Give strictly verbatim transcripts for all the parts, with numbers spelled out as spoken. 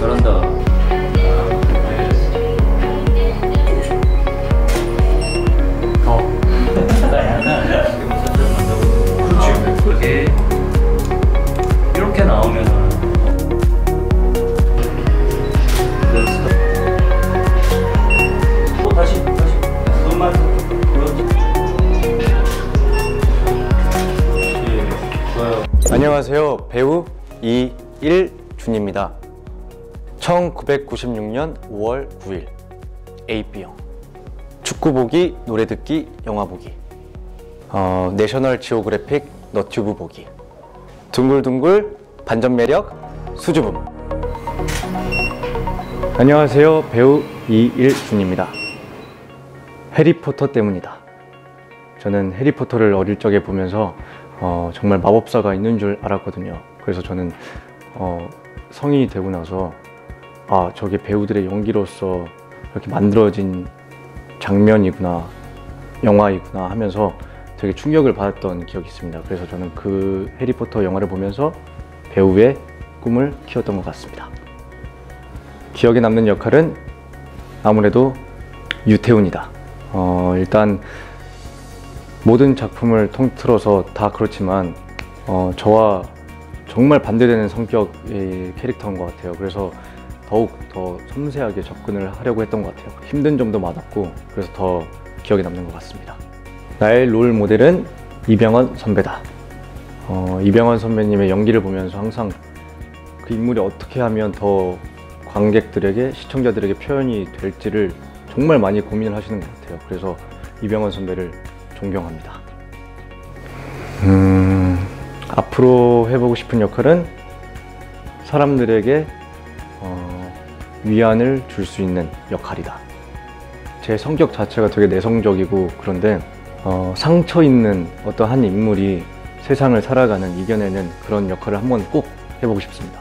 잘한다. 그렇지. 그렇게 이렇게 나오면 또 다시 다시 손만 그렇지. 좋아요. 안녕하세요. 배우 이일준입니다. 천구백구십육 년 오월 구일 에이비형 축구 보기, 노래 듣기, 영화 보기, 어, 내셔널 지오그래픽 너튜브 보기, 둥글둥글 반전 매력 수줍음. 안녕하세요. 배우 이일준입니다. 해리포터 때문이다. 저는 해리포터를 어릴 적에 보면서 어, 정말 마법사가 있는 줄 알았거든요. 그래서 저는 어, 성인이 되고 나서 아, 저게 배우들의 연기로서 이렇게 만들어진 장면이구나, 영화이구나 하면서 되게 충격을 받았던 기억이 있습니다. 그래서 저는 그 해리포터 영화를 보면서 배우의 꿈을 키웠던 것 같습니다. 기억에 남는 역할은 아무래도 유태훈이다. 어, 일단 모든 작품을 통틀어서 다 그렇지만 어, 저와 정말 반대되는 성격의 캐릭터인 것 같아요. 그래서 더욱 더 섬세하게 접근을 하려고 했던 것 같아요. 힘든 점도 많았고 그래서 더 기억에 남는 것 같습니다. 나의 롤 모델은 이병헌 선배다. 어, 이병헌 선배님의 연기를 보면서 항상 그 인물이 어떻게 하면 더 관객들에게, 시청자들에게 표현이 될지를 정말 많이 고민을 하시는 것 같아요. 그래서 이병헌 선배를 존경합니다. 음, 앞으로 해보고 싶은 역할은 사람들에게 어, 위안을 줄 수 있는 역할이다. 제 성격 자체가 되게 내성적이고 그런데 어, 상처 있는 어떤 한 인물이 세상을 살아가는, 이겨내는 그런 역할을 한번 꼭 해보고 싶습니다.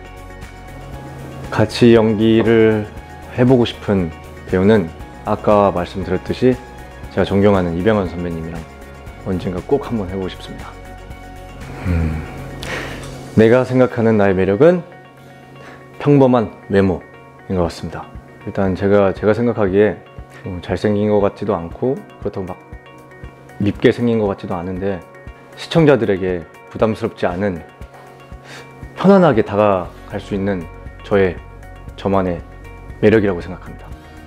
같이 연기를 해보고 싶은 배우는 아까 말씀드렸듯이 제가 존경하는 이병헌 선배님이랑 언젠가 꼭 한번 해보고 싶습니다. 음, 내가 생각하는 나의 매력은 평범한 외모인 것 같습니다. 일단 제가 제가 생각하기에 잘생긴 것 같지도 않고 그렇다고 막 밉게 생긴 것 같지도 않은데 시청자들에게 부담스럽지 않은, 편안하게 다가갈 수 있는 저의 저만의 매력이라고 생각합니다.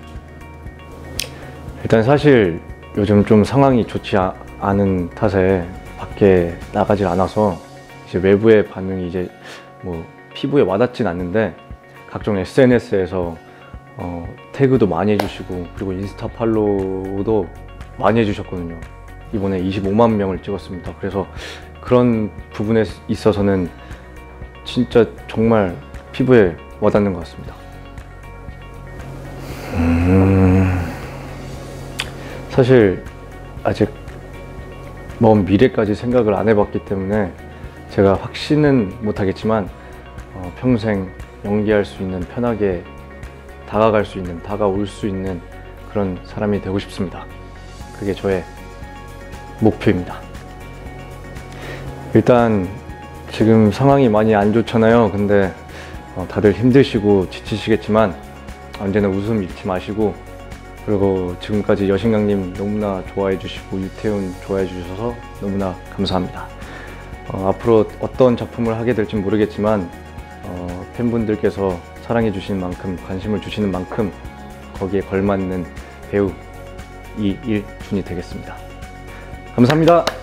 일단 사실 요즘 좀 상황이 좋지 않은 탓에 밖에 나가질 않아서 이제 외부의 반응이 이제 뭐 피부에 와닿진 않는데 각종 에스엔에스에서 어, 태그도 많이 해주시고 그리고 인스타 팔로우도 많이 해주셨거든요. 이번에 이십오만 명을 찍었습니다. 그래서 그런 부분에 있어서는 진짜 정말 피부에 와닿는 것 같습니다. 음... 사실 아직 먼 미래까지 생각을 안 해봤기 때문에 제가 확신은 못하겠지만 어, 평생 연기할 수 있는, 편하게 다가갈 수 있는, 다가올 수 있는 그런 사람이 되고 싶습니다. 그게 저의 목표입니다. 일단 지금 상황이 많이 안 좋잖아요. 근데 어, 다들 힘드시고 지치시겠지만 언제나 웃음 잃지 마시고, 그리고 지금까지 여신강님 너무나 좋아해 주시고 유태훈 좋아해 주셔서 너무나 감사합니다. 어, 앞으로 어떤 작품을 하게 될지 모르겠지만 어, 팬분들께서 사랑해 주시는 만큼, 관심을 주시는 만큼 거기에 걸맞는 배우 이일준이 되겠습니다. 감사합니다.